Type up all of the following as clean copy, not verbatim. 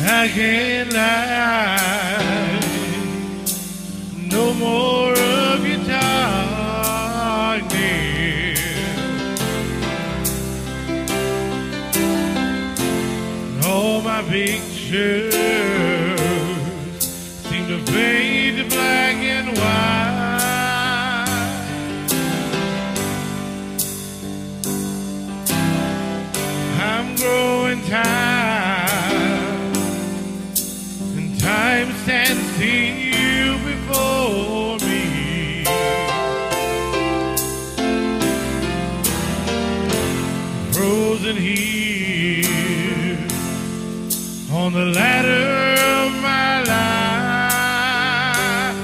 I can't lie. No more of your talk, dear. All my pictures seem to fade to black and white. I'm growing tired, and time stands still before me. Frozen here on the ladder of my life.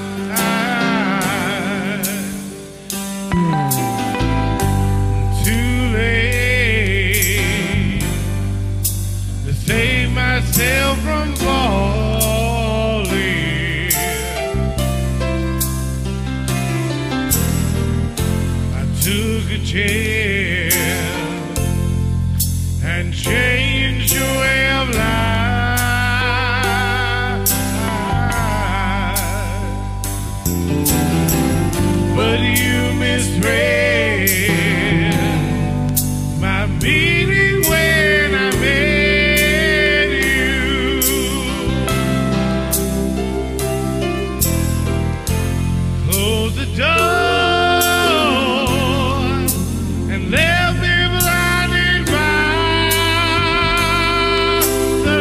Too late to save myself from falling. I took a chance and changed your way of life. But you misread my meaning when I met you. Close the door and left me blinded by the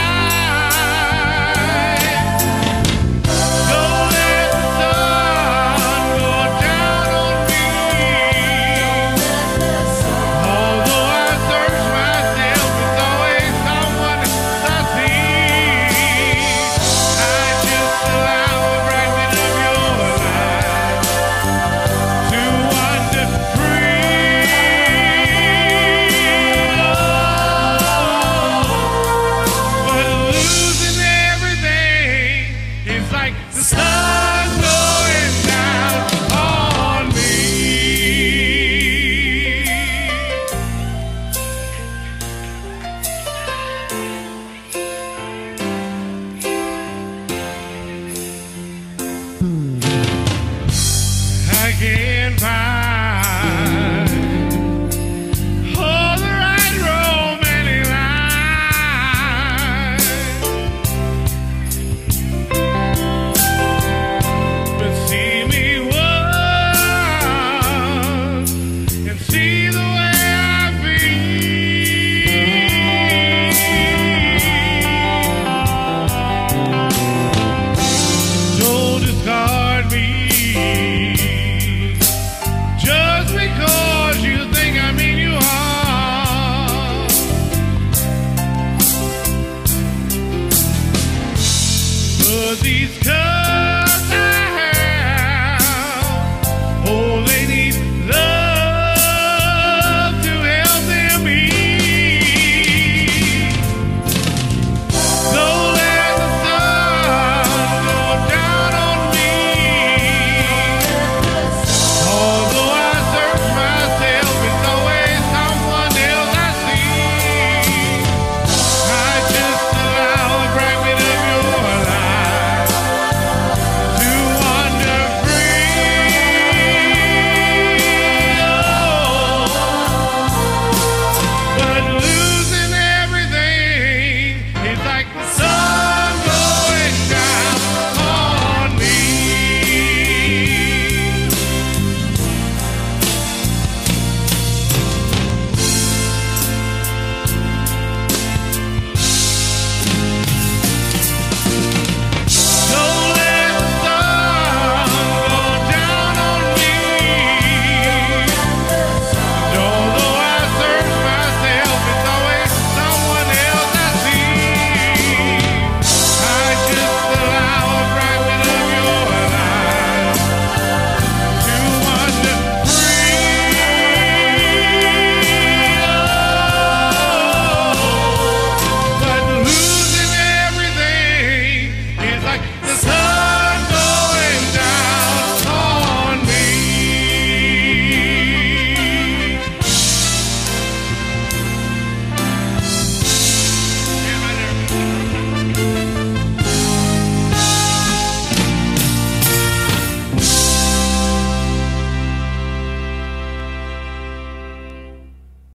light. Don't let the sun go down on me. Although I search myself, it's always someone I see. I just allow a fragment of your life to wander free. But losing everything is like the sun going down on me. I can't find all the right romantic lines. But see me once and see the way I feel. Don't discard me just because you think I mean you harm. But these